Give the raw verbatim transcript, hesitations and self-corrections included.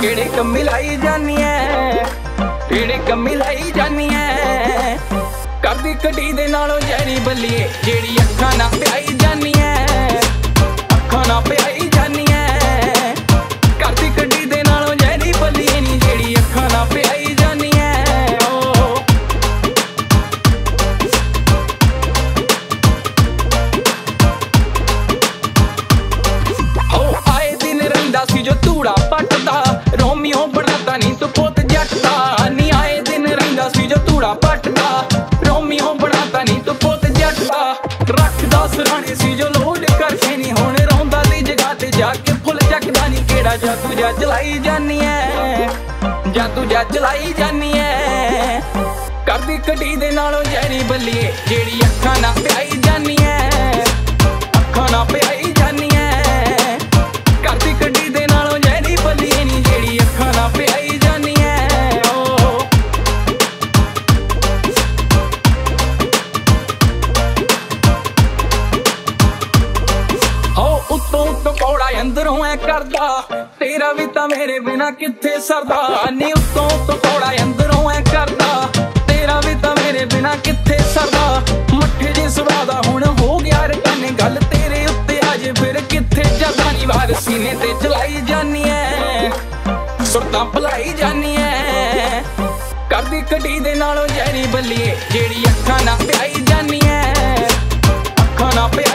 केड़े कम्मी लाई जानी है, केड़े कम्मी लाई जानी है। करदी कटी दे नालों जहरी बल्लिए जेड़ी अखां ना प्याई जानी है, अखां ना प्याई जानी है। करदी कटी दे नालों जहरी बल्लिए नी जेड़ी अखां ना प्याई जानी है। सी जो धूड़ा पटदा रोमियो बनाता नी तू पुत जट दा, नी आए दिन रहिंदा सी जो धूड़ा पटदा रोमियो बनाता नी तू पुत जट दा। रखदा सराणे सी जो लोड करके नी हुण रौंदा दी जगह ते जाके फुल चकदा नी। केड़ा जादू जा चलाई जानी है, जादू जा चलाई जानी है। करदी कटी दे नालों जहरी बल्लिए जेड़ी अखां ना प्याई जानी है, अखां ना प्याई जानी है। करदी कटी दे नालों जहरी बल्लिए नी जेड़ी अखां ना प्याई जानी है। हो उत्तों उत्तों कौड़ा अंदरों है करदा तेरा भी तां मेरे बिना कित्थे सरदा। नी उत्तों उत्तों कौड़ा अंदरों है करदा तेरा भी तां मेरे बिना कित्थे सरदा। मट्ठे जे सुभादा हुण हो गया रकाने गल तेरे उत्ते अज फिर कित्थे जरदा नी। वार सीने ते चलाई जानी है, सुरतां भलाई जानी है। करदी कटी दे नालों जहरी बल्लिए जेड़ी अखां ना प्याई जानी है, अखां ना प्याई